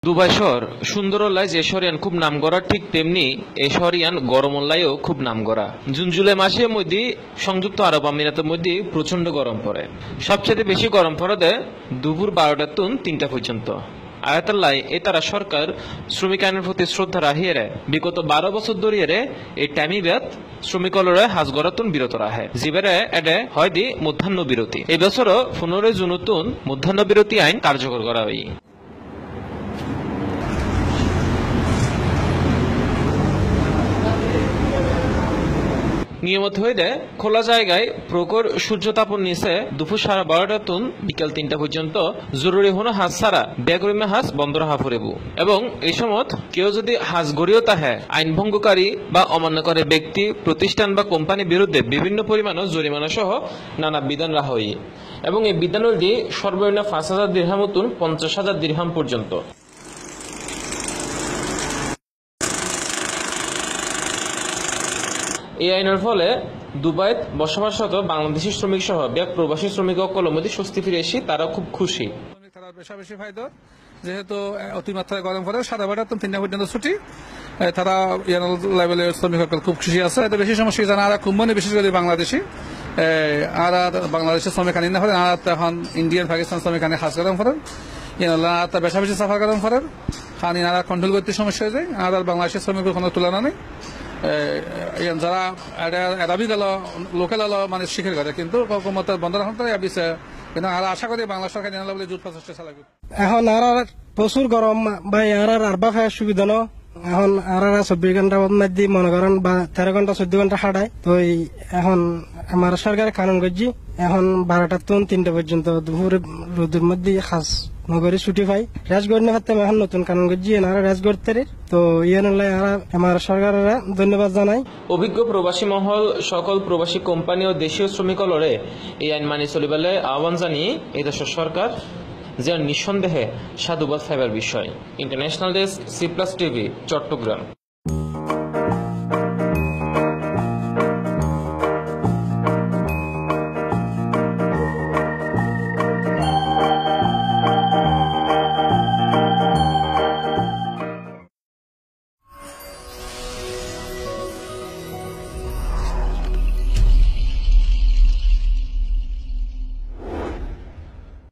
Dubai শহর সুন্দরল্লায় যে শহরিয়ান খুব নাম করা ঠিক তেমনি এই শহরিয়ান গরমল্লায়ও খুব নাম করা। জুন জুলাই মাসের মধ্যে সংযুক্ত আরব আমিরাতের মধ্যে প্রচন্ড গরম পড়ে। সবচেয়ে বেশি গরম পড়ে দেয় দুপুর 12টা থেকে 3টা পর্যন্ত। আয়াতাল্লাহ এ তারা সরকার শ্রমিক আইনের প্রতি শ্রদ্ধা রাহিয়ে বিগত 12 বছর ধরিয়ে এই টাইমিব্যাত শ্রমিকলরে হাজ গড়াতুন বিরত রাহে জিবেরে এডে হয় দি মধ্যাহ্ন বিরতি। এই বছরও 15 জুনতুন মধ্যাহ্ন বিরতি আইন কার্যকর করা হয়। নিয়মিত হয়ে খোলা জায়গায় প্রখর সূর্যতাপন নিচে দুপুর 12:30 তুন বিকাল 3টা পর্যন্ত জরুরি হনো হাজ ছাড়া বেগরিমে হাজ বন্ধ রাখা ফুরেবু। এবং এই সময় কেউ যদি হাজ গড়িও তাহে আইন ভঙ্গকারী বা অমান্য করে ব্যক্তি প্রতিষ্ঠান বা কোম্পানির বিরুদ্ধে বিভিন্ন পরিমাণ জরিমানা সহ নানা বিধান রাখা হয়। এবং এই বিধানটি সর্বনিম্ন 5,000 দিরহাম তুন 50,000 দিরহাম পর্যন্ত। এই আইনের ফলে দুবাইত বসবাসরত বাংলাদেশি শ্রমিক সহ ব্যাক প্রবাসী শ্রমিক কলমতি স্বস্তি ফিরে এসে তারা খুব খুশি। তারা বেশি ফায়দা যেহেতু অতিমাত্রায় গরম পড়ে 12:30 থেকে 3টা পর্যন্ত ছুটি। তারা লেভেলের শ্রমিক খুব খুশি আছে। এত বেশি সমস্যা জানা আর খুব মনে বিশেষ করে বাংলাদেশি আর বাংলাদেশের শ্রমিক আনি না করেন আর এখন ইন্ডিয়ান পাকিস্তান শ্রমিক আনি হাজ গরম করেন আর বেশি সাফা গরম করেন খানি আর কন্ট্রোল করতে সমস্যা হয়ে যায়। আর বাংলাদেশের শ্রমিকের কোনো তুলনা নেই। যারা এরাবি গেল লোকাল এলো মানে শিখে গেছে কিন্তু বন্ধ রাখুন কিন্তু আর আশা করি বাংলা সরকার জানালে বলে জুট প্রচেষ্টা চালাবে। এখন আর প্রচুর গরম বা আর আরবা খাওয়ার সুবিধা ন এখন আর 24 ঘন্টার মধ্যে মনে করেন বা 13 ঘন্টা 14 ঘন্টা হাঁটায় তো এখন আমার সরকার কানুন করছি এখন 12টা থেকে 3টা পর্যন্ত দুপুর রোদের মধ্যে খাস নগরী ছুটি পাই রাজগড় না পারতাম এখন নতুন কানুন করছি আর রাজগড় তো আমার সরকারের ধন্যবাদ জানাই। অভিজ্ঞ প্রবাসী মহল সকল প্রবাসী কোম্পানি ও দেশীয় শ্রমিকলরে এই আইন মানি চলিবেলে আহ্বান জানিয়ে এই দেশের সরকার যে নিঃসন্দেহে সাধুবাদ ফাইবার বিষয়। International desk C+ TV, Chittagong.